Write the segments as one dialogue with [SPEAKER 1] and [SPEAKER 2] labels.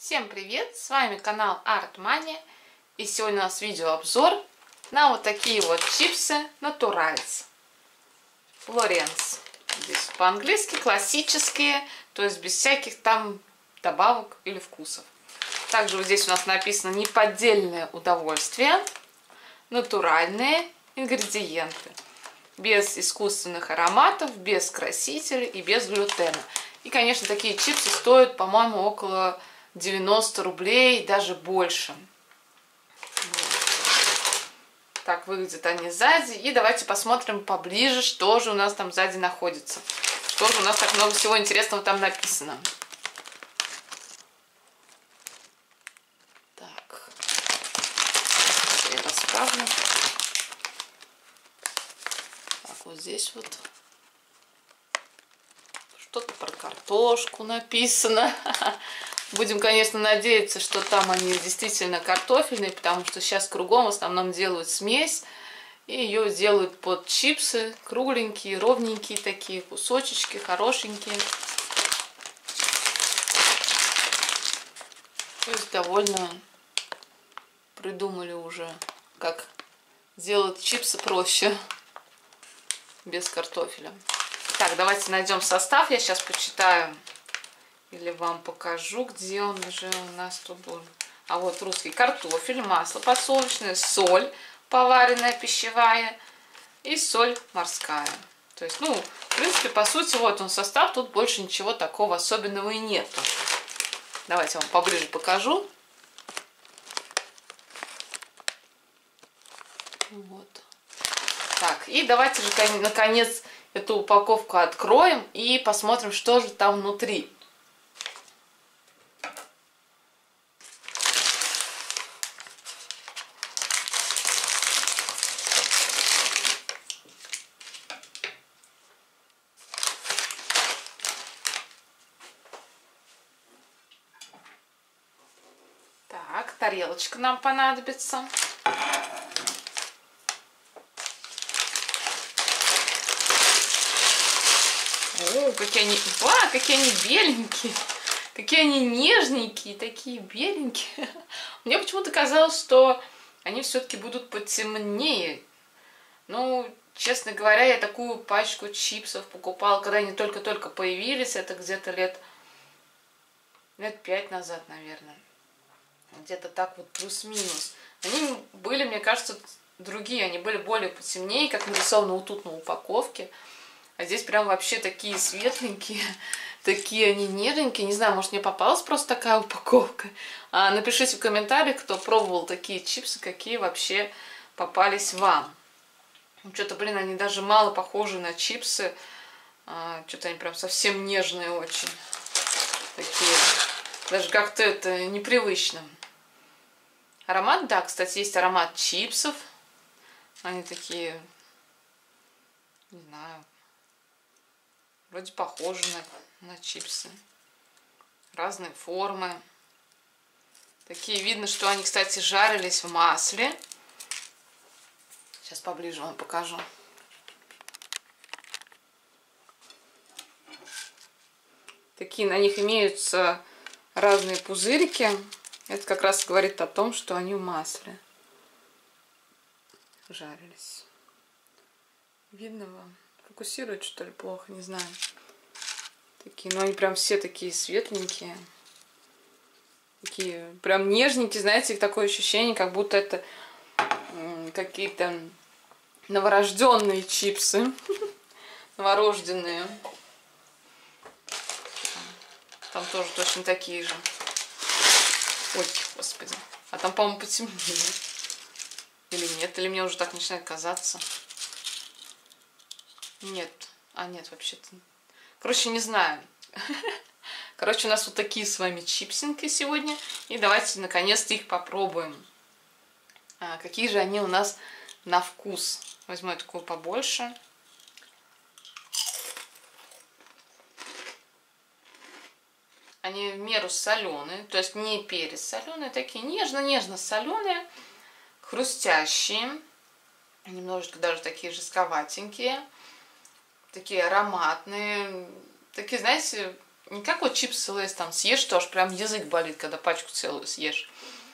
[SPEAKER 1] Всем привет! С вами канал Артмания. И сегодня у нас видеообзор на вот такие вот чипсы Naturals Лоренс. Здесь по-английски классические, то есть без всяких там добавок или вкусов. Также вот здесь у нас написано неподдельное удовольствие, натуральные ингредиенты, без искусственных ароматов, без красителей и без глютена. И, конечно, такие чипсы стоят, по-моему, около 90 рублей, даже больше. Так выглядят они сзади. И давайте посмотрим поближе, что же у нас там сзади находится. Что же у нас так много всего интересного там написано. Так. Я расправлю. Так, вот здесь вот что-то про картошку написано. Будем, конечно, надеяться, что там они действительно картофельные, потому что сейчас кругом в основном делают смесь. И ее делают под чипсы, кругленькие, ровненькие такие, кусочечки, хорошенькие. То есть довольно придумали уже, как делать чипсы проще, без картофеля. Так, давайте найдем состав, я сейчас почитаю. Или вам покажу, где он уже у нас тут был. А вот русский: картофель, масло подсолнечное, соль поваренная пищевая и соль морская. То есть, ну, в принципе, по сути, вот он состав. Тут больше ничего такого особенного и нету. Давайте вам поближе покажу. Вот. Так, и давайте же, наконец, эту упаковку откроем и посмотрим, что же там внутри. Так, тарелочка нам понадобится. О, какие они беленькие. Какие они нежненькие, такие беленькие. Мне почему-то казалось, что они все-таки будут потемнее. Ну, честно говоря, я такую пачку чипсов покупала, когда они только-только появились. Это где-то лет 5 назад, наверное. Где-то так вот, плюс-минус. Они были, мне кажется, другие. Они были более потемнее, как нарисовано вот тут на упаковке. А здесь прям вообще такие светленькие, такие они нежненькие. Не знаю, может, мне попалась просто такая упаковка. Напишите в комментариях, кто пробовал такие чипсы, какие вообще попались вам. Что-то, блин, они даже мало похожи на чипсы. Что-то они прям совсем нежные очень. Такие. Даже как-то это непривычно. Аромат, да, кстати, есть аромат чипсов. Они такие, не знаю, вроде похожи на чипсы. Разные формы. Такие, видно, что они, кстати, жарились в масле. Сейчас поближе вам покажу. Такие на них имеются разные пузырики. Это как раз говорит о том, что они в масле жарились. Видно вам? Фокусирует, что ли, плохо, не знаю. Такие, но они прям все такие светленькие. Такие прям нежненькие, знаете, такое ощущение, как будто это какие-то новорожденные чипсы. Новорожденные. Там тоже точно такие же. Ой, господи. А там, по-моему, потемнее. Или нет? Или мне уже так начинает казаться? Нет. Нет, вообще-то. Короче, не знаю. Короче, у нас вот такие с вами чипсинки сегодня. И давайте, наконец-то, их попробуем. Какие же они у нас на вкус. Возьму я такую побольше. Они в меру соленые, то есть не перец соленые, такие нежно-нежно соленые, хрустящие, немножечко даже такие жестковатенькие, такие ароматные, такие, знаете, Не как вот чипсы Лейс там съешь, что аж прям язык болит, когда пачку целую съешь.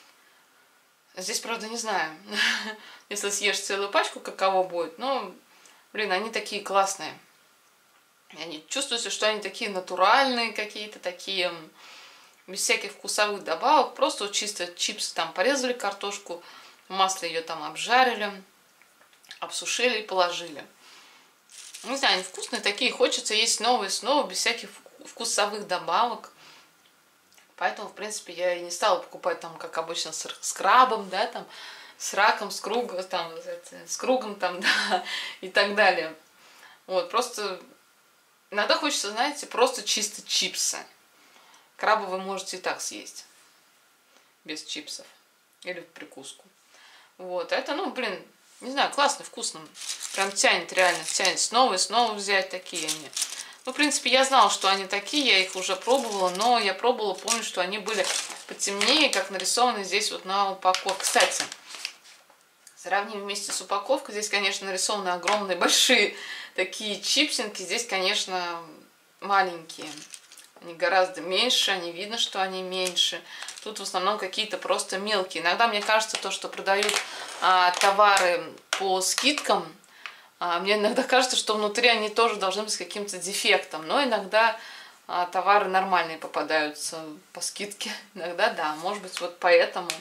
[SPEAKER 1] Здесь, правда, не знаю, если съешь целую пачку, каково будет. Но, блин, они такие классные. И они чувствуется, что они такие натуральные какие-то, такие, без всяких вкусовых добавок. Просто вот чисто чипсы там порезали картошку, в масле ее там обжарили, обсушили и положили. Не знаю, они вкусные такие, хочется есть снова и снова, без всяких вкусовых добавок. Поэтому, в принципе, я и не стала покупать там, как обычно, с крабом, да, там, с раком, с кругом, там, с кругом, там, да, и так далее. Вот, просто иногда хочется, знаете, просто чисто чипсы. Краба вы можете и так съесть, без чипсов, или в прикуску. Вот, это, ну, блин, не знаю, классно, вкусно. Прям тянет, реально тянет снова и снова взять такие они. Ну, в принципе, я знала, что они такие, я их уже пробовала, но я пробовала, помню, что они были потемнее, как нарисованы здесь вот на упаковке. Кстати, сравним вместе с упаковкой. Здесь, конечно, нарисованы огромные, большие такие чипсинки. Здесь, конечно, маленькие. Они гораздо меньше, они видно, что они меньше. Тут в основном какие-то просто мелкие. Иногда мне кажется, то, что продают товары по скидкам, мне иногда кажется, что внутри они тоже должны быть с каким-то дефектом. Но иногда товары нормальные попадаются по скидке. Иногда да, может быть, вот поэтому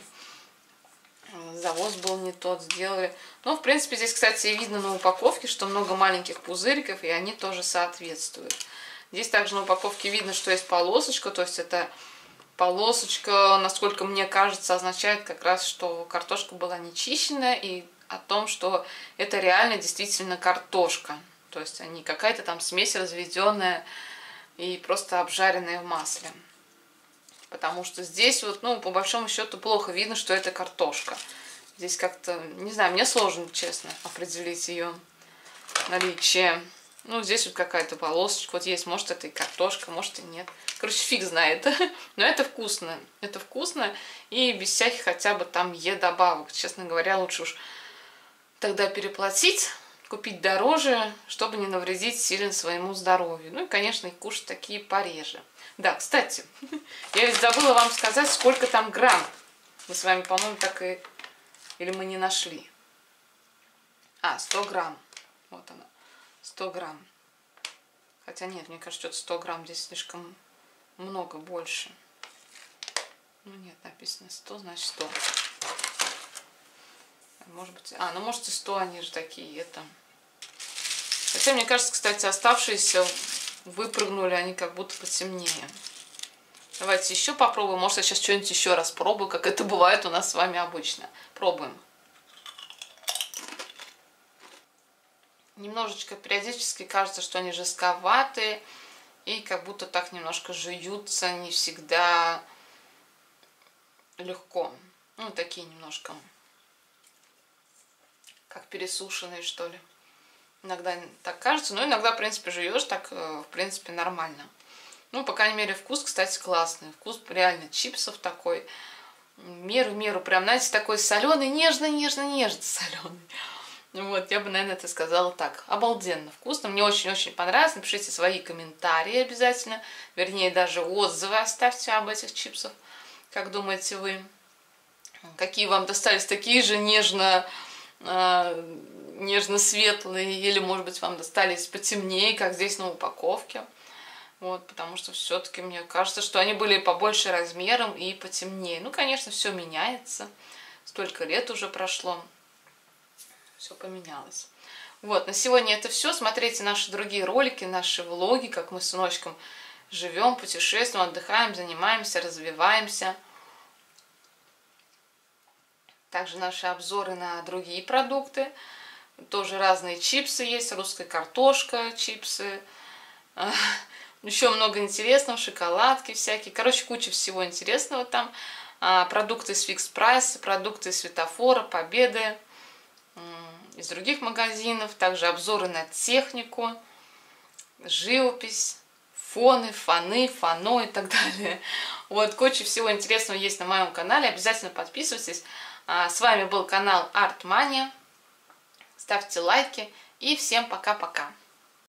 [SPEAKER 1] завоз был не тот, сделали. Но, в принципе, здесь, кстати, видно на упаковке, что много маленьких пузыриков, и они тоже соответствуют. Здесь также на упаковке видно, что есть полосочка, то есть это полосочка, насколько мне кажется, означает как раз, что картошка была не чищенная, и о том, что это реально действительно картошка. То есть не какая-то там смесь разведенная и просто обжаренная в масле. Потому что здесь вот, ну, по большому счету плохо видно, что это картошка. Здесь как-то, не знаю, мне сложно, честно, определить ее наличие. Ну, здесь вот какая-то полосочка вот есть, может это и картошка, может и нет. Короче, фиг знает. Но это вкусно. Это вкусно и без всяких хотя бы там добавок. Честно говоря, лучше уж тогда переплатить, купить дороже, чтобы не навредить сильно своему здоровью. Ну и, конечно, и кушать такие пореже. Да, кстати, я ведь забыла вам сказать, сколько там грамм. Мы с вами, по-моему, так и... Или мы не нашли. 100 грамм. Вот она. 100 грамм. Хотя нет, мне кажется, что-то 100 грамм здесь слишком много, больше. Ну нет, написано 100, значит 100. Может быть... ну может и 100, они же такие, это... Хотя, мне кажется, кстати, оставшиеся выпрыгнули, они как будто потемнее. Давайте еще попробуем. Может, я сейчас что-нибудь еще раз пробую, как это бывает у нас с вами обычно. Пробуем. Немножечко периодически кажется, что они жестковатые. И как будто так немножко жуются, не всегда легко. Ну, такие немножко, как пересушенные, что ли. Иногда так кажется, но иногда, в принципе, жуешь так, в принципе, нормально. Ну, по крайней мере, вкус, кстати, классный. Вкус реально чипсов такой. Меру, прям, знаете, такой соленый, нежно соленый. Вот, я бы, наверное, это сказала так. Обалденно вкусно. Мне очень-очень понравилось. Напишите свои комментарии обязательно. Вернее, даже отзывы оставьте об этих чипсах. Как думаете вы? Какие вам достались? Такие же нежно-светлые, или, может быть, вам достались потемнее, как здесь на упаковке. Вот, потому что все-таки мне кажется, что они были побольше размером и потемнее. Ну, конечно, все меняется. Столько лет уже прошло. Все поменялось. Вот, на сегодня это все. Смотрите наши другие ролики, наши влоги, как мы с сыночком живем, путешествуем, отдыхаем, занимаемся, развиваемся. Также наши обзоры на другие продукты. Тоже разные чипсы есть, русская картошка, чипсы. Еще много интересного, шоколадки всякие. Короче, куча всего интересного там. Продукты с Fix Price, продукты из Светофора, Победы, из других магазинов. Также обзоры на технику, живопись, фоны, фано и так далее. Вот, куча всего интересного есть на моем канале. Обязательно подписывайтесь. С вами был канал Art Mania. Ставьте лайки и всем пока-пока.